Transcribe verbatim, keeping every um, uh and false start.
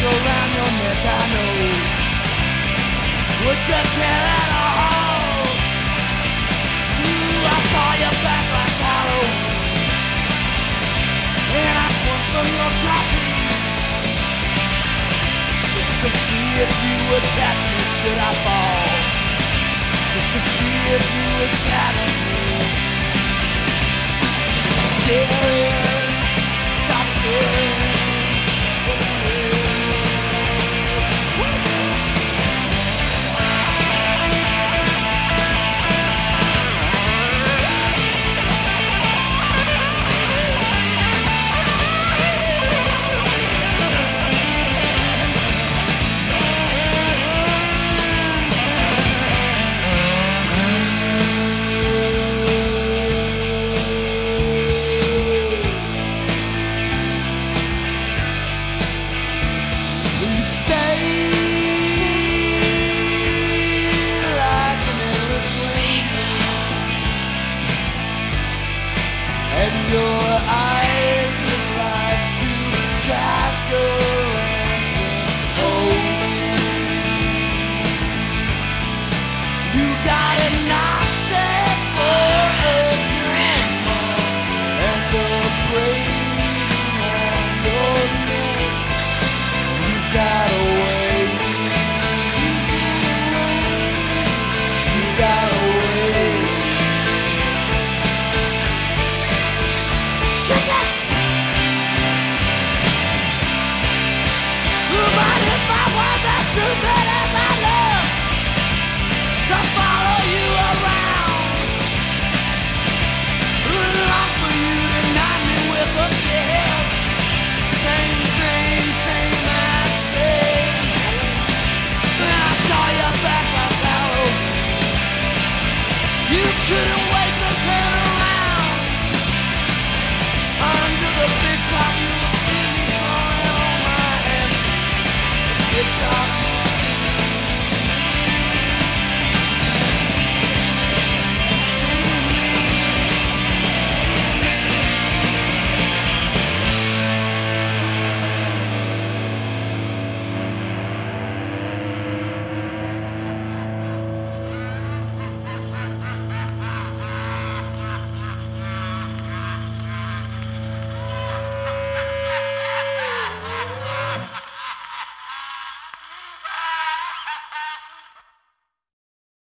around your neck, I know. Would you care at all? Ooh, I saw your back like hollow, and I swung from your trapeze, just to see if you would catch me should I fall, just to see if you would catch me. Scared